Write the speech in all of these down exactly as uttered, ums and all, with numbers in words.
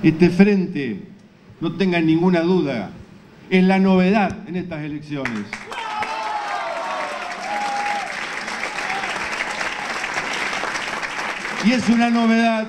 Este frente, no tengan ninguna duda, es la novedad en estas elecciones. Y es una novedad,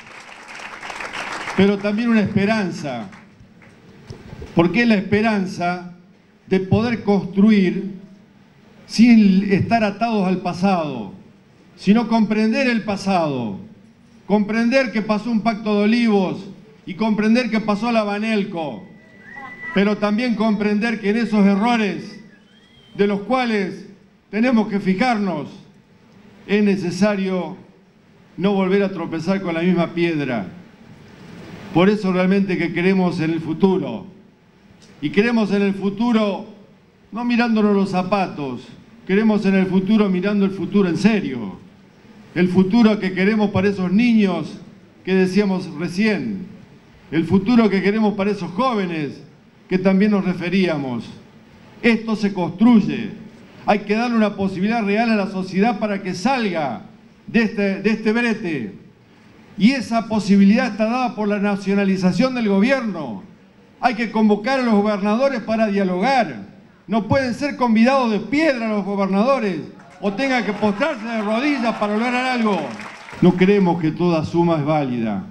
pero también una esperanza. Porque es la esperanza de poder construir sin estar atados al pasado, sino comprender el pasado, comprender que pasó un Pacto de Olivos y comprender que pasó la Banelco, pero también comprender que en esos errores de los cuales tenemos que fijarnos, es necesario no volver a tropezar con la misma piedra. Por eso realmente que queremos en el futuro, y queremos en el futuro no mirándonos los zapatos, queremos en el futuro mirando el futuro en serio, el futuro que queremos para esos niños que decíamos recién, el futuro que queremos para esos jóvenes que también nos referíamos. Esto se construye, hay que darle una posibilidad real a la sociedad para que salga de este, de este brete, y esa posibilidad está dada por la nacionalización del gobierno. Hay que convocar a los gobernadores para dialogar. No pueden ser convidados de piedra los gobernadores o tengan que postrarse de rodillas para lograr algo. No creemos que toda suma es válida.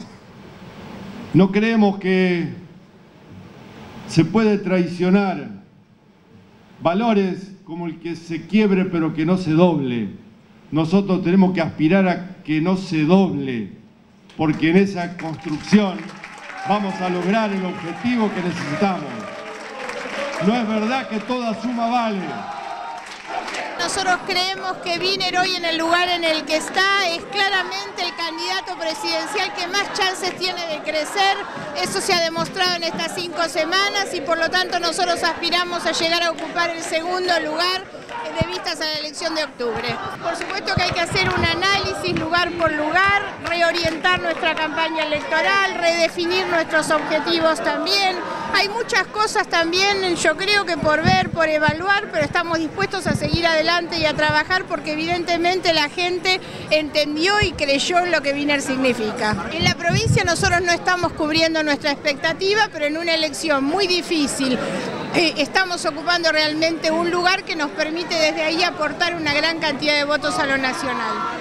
No creemos que se puede traicionar valores como el que se quiebre pero que no se doble. Nosotros tenemos que aspirar a que no se doble, porque en esa construcción vamos a lograr el objetivo que necesitamos. No es verdad que toda suma vale. Nosotros creemos que Wiener hoy en el lugar en el que está es claramente el candidato presidencial que más chances tiene de crecer. Eso se ha demostrado en estas cinco semanas y por lo tanto nosotros aspiramos a llegar a ocupar el segundo lugar de vistas a la elección de octubre. Por supuesto que hay que hacer un análisis lugar por lugar, reorientar nuestra campaña electoral, redefinir nuestros objetivos también. Hay muchas cosas también, yo creo que por ver, por evaluar, pero estamos dispuestos a seguir adelante y a trabajar porque evidentemente la gente entendió y creyó en lo que Wiener significa. En la provincia nosotros no estamos cubriendo nuestra expectativa, pero en una elección muy difícil eh, estamos ocupando realmente un lugar que nos permite desde ahí aportar una gran cantidad de votos a lo nacional.